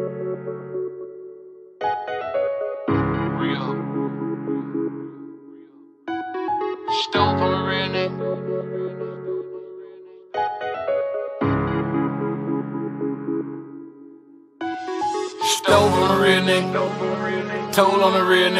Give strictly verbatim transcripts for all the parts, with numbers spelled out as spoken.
Real. Stole from a real nigga. Stole from a real nigga. Told on a real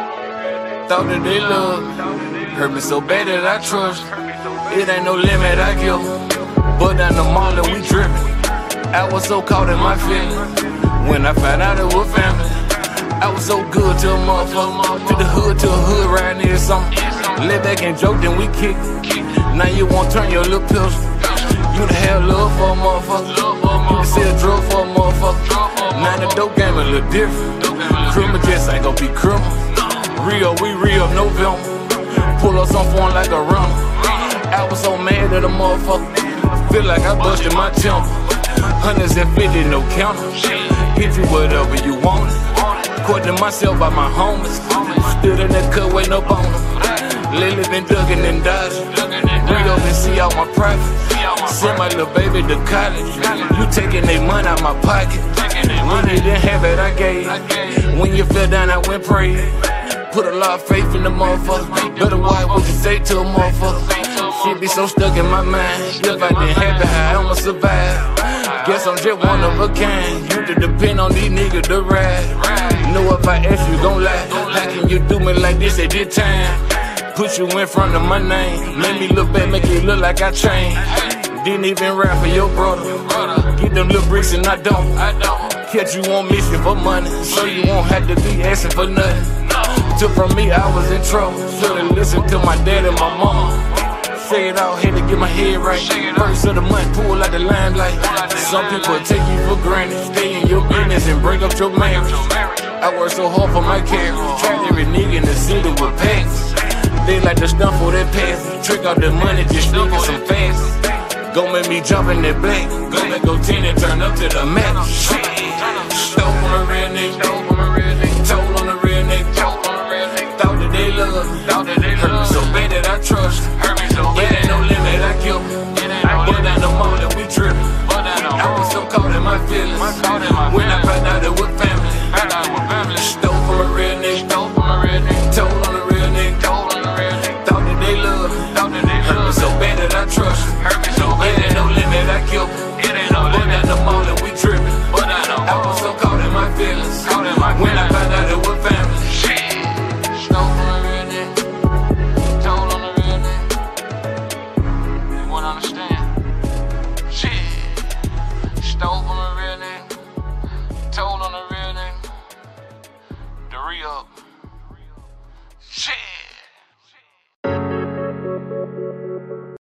nigga. Thought that they love me. Hurt me so bad that I trust. It ain't no limit I give. But down the mall and we drippin'. I was so caught in my feelings when I found out it was family. I was so good to a motherfucker. To the hood, to a hood right near something. Lay back and joke, then we kick. Now you won't turn your little pistol. You the hell love for a motherfucker. You can sell drugs for a motherfucker. Now the dope game a little different. Criminal just ain't gon' be criminal. Real, we real, November. Pull up some phone like a runner. I was so mad at a motherfucker. Feel like I busted my temper. Hundreds and fifty, no counter. Hit you whatever you want. Courting myself by my homies. Stood in that cut, waiting up on them. Lately been ducking and dodging. Bring up and see out my profit. Send my little baby to college. You taking they money out my pocket. When you didn't have it, I gave. When you fell down, I went pray. Put a lot of faith in the motherfucker. Better watch what you say to a motherfucker. Shit be so stuck in my mind. If I didn't have it, how I'ma survive? Guess I'm just one of a kind. You to depend on these niggas to ride. Know if I ask you, gon' lie. How can you do me like this at this time? Put you in front of my name. Make me look bad, make it look like I changed. Didn't even rap for your brother. Get them little bricks and I don't. Catch you on mission for money, so you won't have to be asking for nothing. Took from me, I was in trouble. Should've listened to my dad and my mama. Say it out, had to get my head right. First of the month, pull out the limelight. Some people take you for granted. Stay in your business and break up your marriage. I work so hard for my carriage. Trapped every nigga in the city with packs. They like to stunt for that pass. Trick out the money, just sneaking some fast. Gon' make me jump in that black. Go back, go ten and turn up to the max. Shit. Stole from a real nigga. Told on a real nigga. Thought that they love me. Hurt me so bad that I trust. It ain't no limit I kill. But down the mall that we trippin'. I was so caught in my feelings when I found out it was family. Stole from a real nigga. Told on a real nigga. Thought that they love me. Hurt me so bad that I trust. It ain't no limit I kill. But down the mall that we trippin'. I was so caught in my feelings when I found out it was family. Stole from a real nigga. Told on a real nigga. You wanna understand? Shit. Stole from a real nigga. Told on a real nigga. The re-up. Shit.